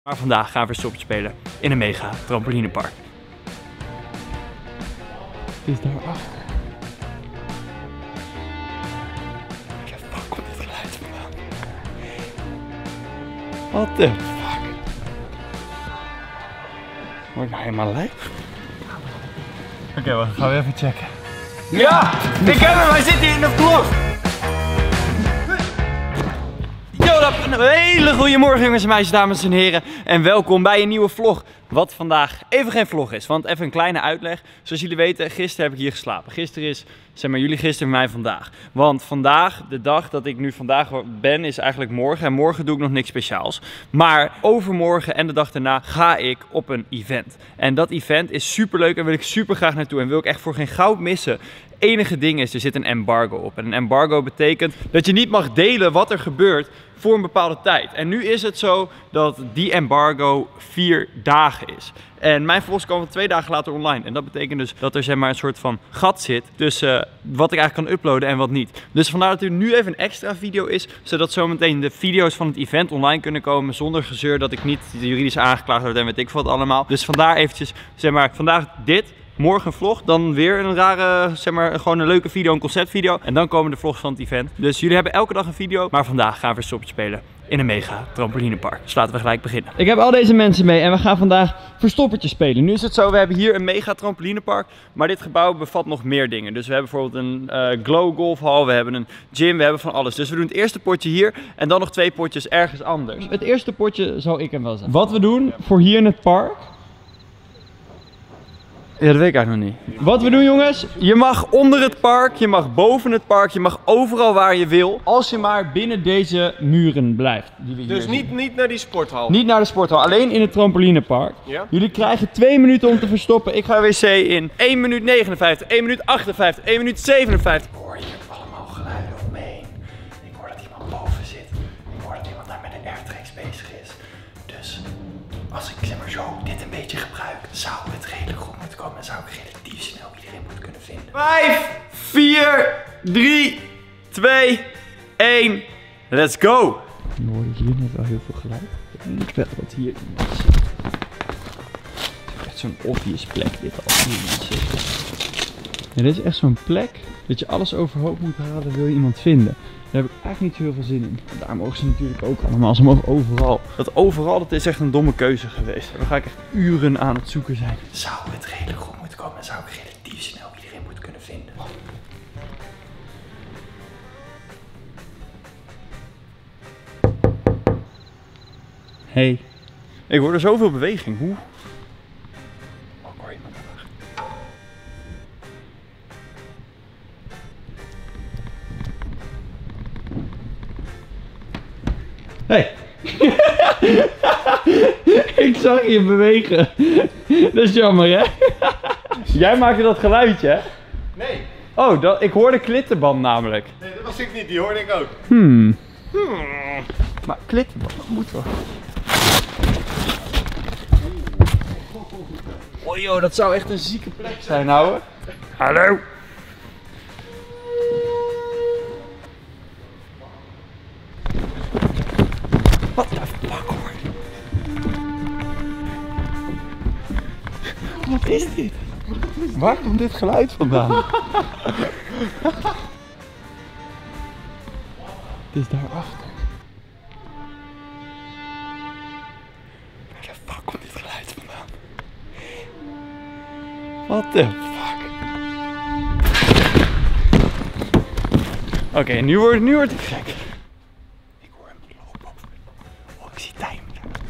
Maar vandaag gaan we verstoppertje spelen in een mega trampolinepark. Het is daarachter. Waar komt dit geluid vandaan? What the fuck? Word ik nou helemaal lijf? Oké, we gaan even checken. Ja! Ik heb hem! Hij zit hier in de vlog! Een hele goede morgen jongens en meisjes, dames en heren. En welkom bij een nieuwe vlog. Wat vandaag even geen vlog is, want even een kleine uitleg. Zoals jullie weten, gisteren heb ik hier geslapen. Gisteren is, zeg maar jullie gisteren, mij vandaag. Want vandaag, de dag dat ik nu vandaag ben, is eigenlijk morgen. En morgen doe ik nog niks speciaals. Maar overmorgen en de dag daarna ga ik op een event. En dat event is super leuk en wil ik super graag naartoe. En wil ik echt voor geen goud missen. Enige ding is, er zit een embargo op. En een embargo betekent dat je niet mag delen wat er gebeurt voor een bepaalde tijd. En nu is het zo dat die embargo 4 dagen is. En mijn vlogs komen 2 dagen later online. En dat betekent dus dat er zeg maar een soort van gat zit tussen wat ik eigenlijk kan uploaden en wat niet. Dus vandaar dat er nu even een extra video is, zodat zometeen de video's van het event online kunnen komen zonder gezeur dat ik niet juridisch aangeklaagd word en weet ik wat allemaal. Dus vandaar eventjes, zeg maar, vandaag dit. Morgen een vlog, dan weer een rare, zeg maar, gewoon een leuke video, een conceptvideo. En dan komen de vlogs van het event. Dus jullie hebben elke dag een video. Maar vandaag gaan we verstoppertje spelen in een mega trampolinepark. Dus laten we gelijk beginnen. Ik heb al deze mensen mee en we gaan vandaag verstoppertje spelen. Nu is het zo, we hebben hier een mega trampolinepark. Maar dit gebouw bevat nog meer dingen. Dus we hebben bijvoorbeeld een glow golfhal, we hebben een gym, we hebben van alles. Dus we doen het eerste potje hier en dan nog 2 potjes ergens anders. Het eerste potje zal ik hem wel zeggen. Wat we doen voor hier in het park. Ja, dat weet ik eigenlijk nog niet. Wat we doen jongens, je mag onder het park, je mag boven het park, je mag overal waar je wil. Als je maar binnen deze muren blijft. Die we hier dus niet naar die sporthal? Niet naar de sporthal, alleen in het trampolinepark. Ja? Jullie krijgen 2 minuten om te verstoppen. Ik ga wc in 1 minuut 59, 1 minuut 58, 1 minuut 57. Ik hoor hier allemaal geluiden om me heen. Ik hoor dat iemand boven zit. Ik hoor dat iemand daar met een airtrax bezig is. Dus als ik zeg maar zo dit een beetje gebruik, zou het redelijk goed moeten komen en zou ik relatief snel iedereen moeten kunnen vinden. 5, 4, 3, 2, 1, let's go! Dan hoor je hier net wel heel veel geluid. Ik denk wel dat hier iemand zit. Het is echt zo'n obvious plek dit als hier iemand zit. Ja, dit is echt zo'n plek dat je alles overhoop moet halen, wil je iemand vinden. Daar heb ik eigenlijk niet zo heel veel zin in. Daar mogen ze natuurlijk ook allemaal. Ze mogen overal. Dat overal, dat is echt een domme keuze geweest. Daar ga ik echt uren aan het zoeken zijn. Zou het redelijk goed moeten komen en zou ik relatief snel iedereen moeten kunnen vinden. Hey. Ik hoor er zoveel beweging. Hoe? Oh, ik hoor iemand daar. Hey! Ik zag je bewegen. Dat is jammer, hè? Jij maakte dat geluidje, hè? Nee. Oh, ik hoorde klittenband namelijk. Nee, dat was ik niet. Die hoorde ik ook. Maar klittenband, dat moet wel. Oh joh, dat zou echt een zieke plek zijn, ouwe. Hallo. Wat de fuck hoor. Wat is dit? Waar komt dit geluid vandaan? Het is daarachter. Waar de fuck komt dit geluid vandaan? What the fuck? Oké, nu wordt het gek. Ik hoor hem lopen. Oh, ik zie Tijm.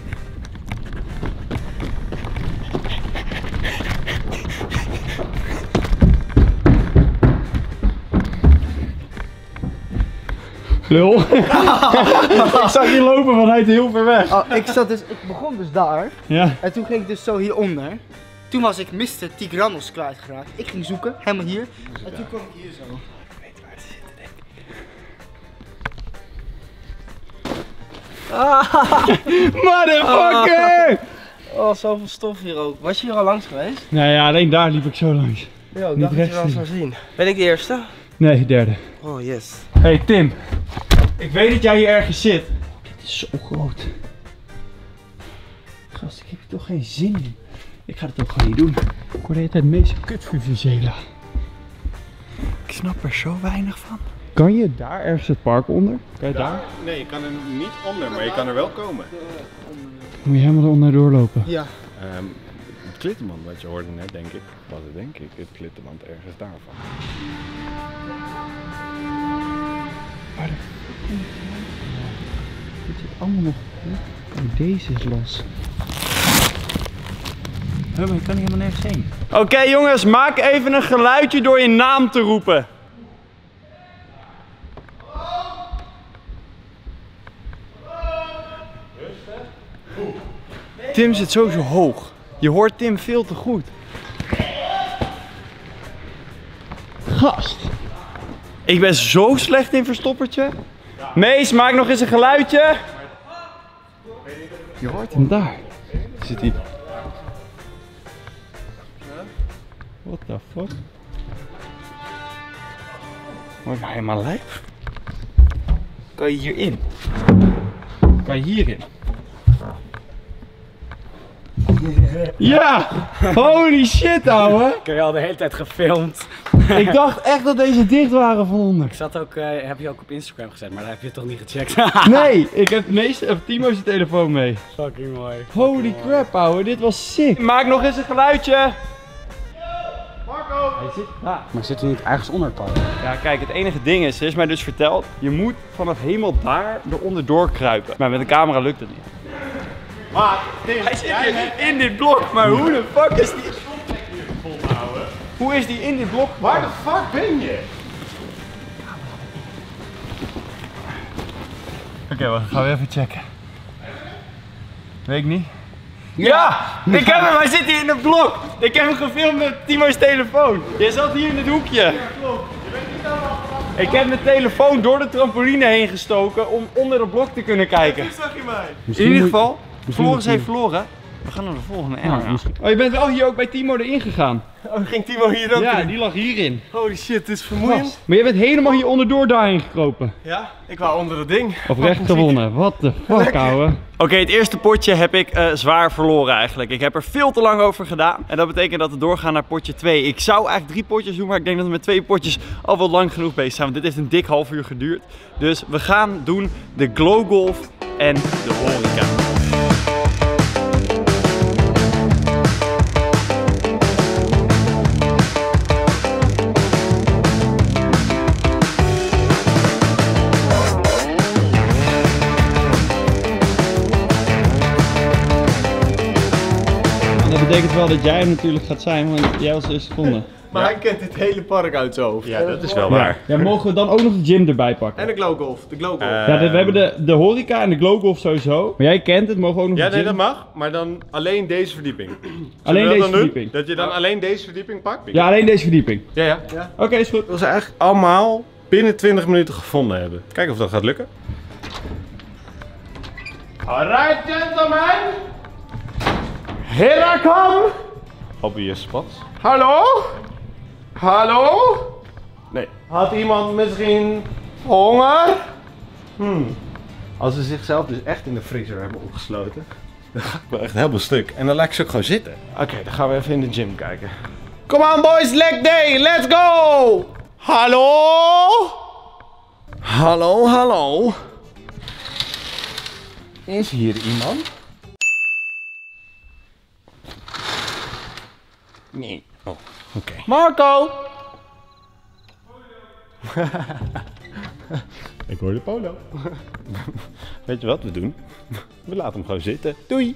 Lul. Ik zag je lopen vanuit heel ver weg. Oh, ik begon dus daar. Ja. En toen ging ik dus zo hieronder. Toen was ik Mr. Tigranos kwijtgeraakt. Ik ging zoeken, helemaal hier. En toen kwam ik hier zo. Ik weet waar ze zitten, denk ik. Motherfucker! Oh, zoveel stof hier ook. Was je hier al langs geweest? Nou ja, alleen daar liep ik zo langs. Ja, ik Niet dacht dat je wel rechts zou zien. Ben ik de eerste? Nee, derde. Oh, yes. Hey Tim, ik weet dat jij hier ergens zit. Dit is zo groot. Gast, ik heb hier toch geen zin in. Ik ga het ook gewoon niet doen. Ik word de hele tijd meest kut voor Vizela. Ik snap er zo weinig van. Kan je daar ergens het park onder? Kan je daar? Nee, je kan er niet onder, maar je kan er wel komen. Moet je helemaal eronder doorlopen? Ja. Het klittenband wat je hoorde net, denk ik, was het denk ik, het klittenband ergens daarvan. Waar de dit zit allemaal nog goed. Oh, deze is los. Maar ik kan hier helemaal nergens heen. Oké jongens, maak even een geluidje door je naam te roepen. Tim zit sowieso hoog. Je hoort Tim veel te goed. Gast. Ik ben zo slecht in verstoppertje. Mees, maak nog eens een geluidje. Je hoort hem daar. Zit hij. What the fuck? Word ik nou helemaal lijf? Kan je hierin? Kan je hierin? Ja! Holy shit, ouwe! Ik heb je al de hele tijd gefilmd. Ik dacht echt dat deze dicht waren van onder. Ik zat ook, heb je ook op Instagram gezet, maar daar heb je toch niet gecheckt? Nee, ik heb Timo's telefoon mee. Fucking mooi. Holy crap, ouwe, dit was sick. Maak nog eens een geluidje. Marco! Hij zit daar. Maar zit hij niet ergens onder het park? Ja, kijk, het enige ding is, er is mij dus verteld, je moet vanaf helemaal daar eronder doorkruipen. Maar met een camera lukt het niet. Maar, Tim, Hij zit hier in dit blok, maar hoe de fuck is die... Hoe is die in dit blok? waar de fuck ben je? Oké, we gaan even checken. Weet ik niet. Ja! Ik heb hem, hij zit hier in het blok! Ik heb hem gefilmd met Timo's telefoon. Jij zat hier in het hoekje. Ik heb mijn telefoon door de trampoline heen gestoken om onder het blok te kunnen kijken. Hoe zag je mij? In ieder geval, Floris heeft verloren. We gaan naar de volgende. Oh, je bent wel hier ook bij Timo erin gegaan. Oh, ging Timo hier ook Ja, in? die lag hierin. Holy shit, dit is vermoeiend. Maar je bent helemaal hier onderdoor daarheen gekropen. Ja, ik wou onder het ding. Oprecht gewonnen. What the fuck, ouwe. Oké, het eerste potje heb ik zwaar verloren eigenlijk. Ik heb er veel te lang over gedaan. En dat betekent dat we doorgaan naar potje 2. Ik zou eigenlijk 3 potjes doen, maar ik denk dat we met 2 potjes al wel lang genoeg bezig zijn. Want dit heeft een dik half uur geduurd. Dus we gaan doen de Glow Golf en de horeca. Dat betekent wel dat jij hem natuurlijk gaat zijn, want jij was de eerste seconde. Maar hij kent dit hele park uit zijn hoofd. Ja, dat is wel waar. Ja, mogen we dan ook nog de gym erbij pakken? En de Glow Golf, de Glow Golf. Ja, we hebben de horeca en de Glow Golf sowieso. Maar jij kent het, mogen we ook nog Ja, de nee, gym? dat mag, maar dan alleen deze verdieping. Alleen Zullen we deze dat dan doen? verdieping? Dat je dan alleen deze verdieping pakt? Ja, alleen deze verdieping. Ja. Oké, is goed. Dat ze eigenlijk allemaal binnen 20 minuten gevonden hebben. Kijken of dat gaat lukken. Alright, gentlemen. Here I come. Obvious spots. Hallo? Hallo? Nee. Had iemand misschien honger? Als ze zichzelf dus echt in de vriezer hebben opgesloten, dan ga ik wel echt helemaal stuk. En dan laat ik ze ook gewoon zitten. Oké, dan gaan we even in de gym kijken. Come on boys, leg day, let's go! Hallo? Hallo, hallo? Is hier iemand? Nee. Oh, oké. Marco! Ik hoor de polo. Weet je wat we doen? We laten hem gewoon zitten. Doei!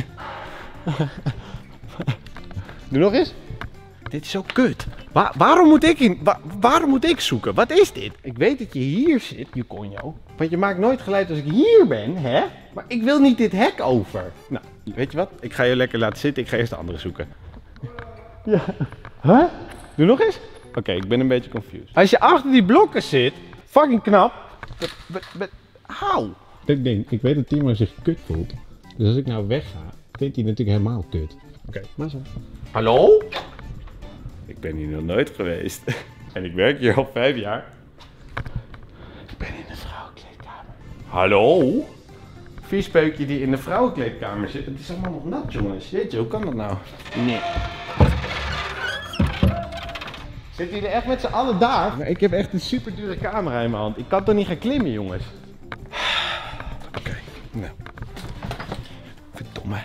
Doe nog eens. Dit is zo kut. Waarom moet ik zoeken? Wat is dit? Ik weet dat je hier zit, je conjo. Want je maakt nooit geluid als ik hier ben, hè? Maar ik wil niet dit hek over. Nou, weet je wat? Ik ga je lekker laten zitten. Ik ga eerst de andere zoeken. Ja. Huh? Doe nog eens. Oké, ik ben een beetje confused. Als je achter die blokken zit, fucking knap. Hauw. Ik weet dat Timo zich kut voelt. Dus als ik nou wegga, vindt hij natuurlijk helemaal kut. Oké. Maar zo. Hallo? Ik ben hier nog nooit geweest. En ik werk hier al 5 jaar. Ik ben in de vrouwenkleedkamer. Hallo? viespeukje die in de vrouwenkleedkamer zit. Het is allemaal nog nat, jongens. Jeetje, hoe kan dat nou? Nee. Zitten jullie echt met z'n allen daar? Maar ik heb echt een super dure camera in mijn hand. Ik kan toch niet gaan klimmen, jongens? Oké, nou. Verdomme.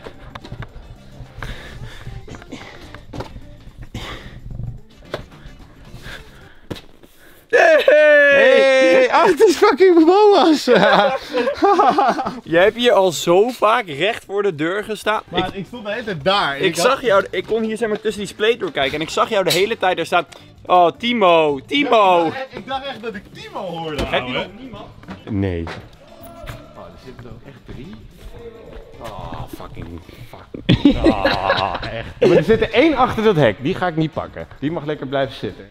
Hey! Oh, het is fucking Boas! Jij hebt hier al zo vaak recht voor de deur gestaan. Ik stond de hele tijd daar. Ik zag jou, ik kon hier zeg maar tussen die spleet door kijken en ik zag jou de hele tijd daar staan. Oh, Timo, Timo! Ik dacht echt dat ik Timo hoorde. Heb je nog niemand? Nee. Oh, er zitten er ook echt 3. Oh, fucking fuck. Oh, echt. Ja, maar er zit er 1 achter dat hek, die ga ik niet pakken. Die mag lekker blijven zitten.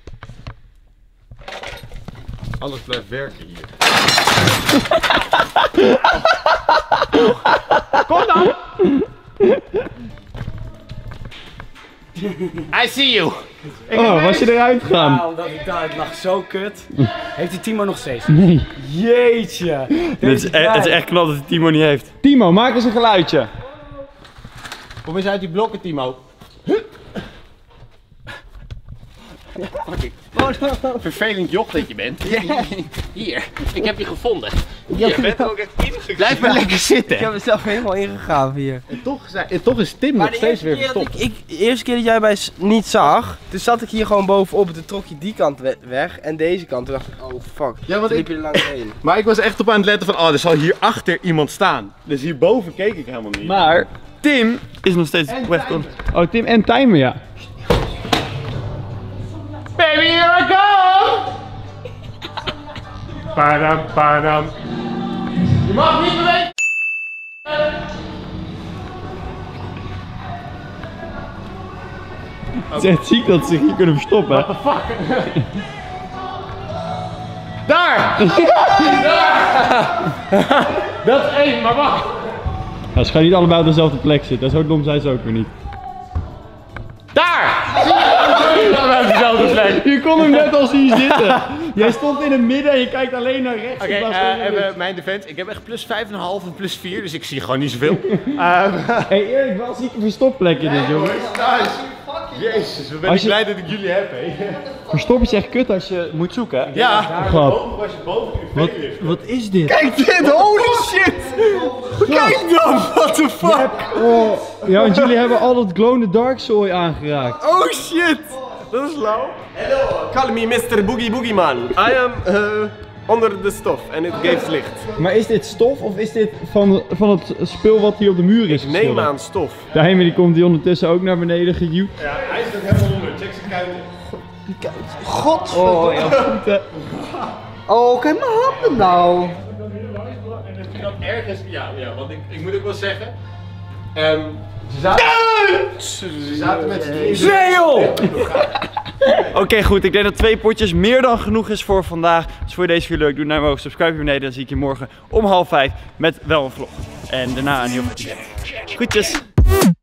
Alles blijft werken hier. Kom dan! I see you! Oh, was je eruit gegaan? Ja, omdat ik daar, het lag zo kut. Heeft die Timo nog steeds? Nee. Jeetje. Het is echt knap dat die Timo niet heeft. Timo, maak eens een geluidje. Kom eens uit die blokken, Timo. Vervelend joch dat je bent. Hier, ik heb je gevonden. Je bent er ook echt ingegaan. Blijf maar lekker zitten. Ik heb mezelf helemaal ingegraven hier. En toch is Tim nog steeds weer verstopt. De eerste keer dat jij mij niet zag, toen zat ik hier gewoon bovenop en toen trok je die kant weg en deze kant. Toen dacht ik, oh fuck. Ja, want Toen liep je er langs heen. Maar ik was echt op aan het letten van, oh, er zal hierachter iemand staan. Dus hierboven keek ik helemaal niet. Maar Tim is nog steeds weggekomen. Oh, Tim en Timer, ja. Baby, here I go! Padam, padam. Je mag niet bewegen! Het is echt ziek dat ze zich hier kunnen verstoppen. Daar! Dat is 1, maar wacht! Ja, ze gaan niet allebei op dezelfde plek zitten. Zo dom zijn ze ook weer niet. Daar! Op dezelfde plek. Je kon hem net al zien zitten. Jij stond in het midden en je kijkt alleen naar rechts. Oké, in plaats van naar links. even mijn defense. Ik heb echt plus 5,5 en plus 4, dus ik zie gewoon niet zoveel. Hey, eerlijk, wel zieke verstopplekken dit, jongens. Nice. Jezus, wat ben Als ik je- blij dat ik jullie heb, hé. Verstoppen is echt kut als je moet zoeken, hè? Ja, Grap. als je boven in de ligt. Wat is dit? Kijk dit, holy shit! Kijk dan, what the fuck! Oh, ja, want jullie hebben al dat Glow in the Dark zooi aangeraakt. Oh shit! Dat is lauw. Hello, call me Mr. Boogie Boogie Man. I am onder de stof en het geeft licht. Maar is dit stof of is dit van het spul wat hier op de muur is Neem geschilderd? aan stof. De Heimer die komt hier ondertussen ook naar beneden gejuwd. Ja, hij is er helemaal onder. Check zijn kuiten. Godverdomme. Oh, ja, goed hè. Oh, kijk mijn handen nou. En dat ergens, ja, want ik moet ook wel zeggen. Ze zaten met z'n Zeil! Oké, goed. Ik denk dat 2 potjes meer dan genoeg is voor vandaag. Dus voor deze video leuk. Doe naar omhoog, subscribe hier beneden. Dan zie ik je morgen om 4:30 met wel een vlog. En daarna een heel goed. Groetjes!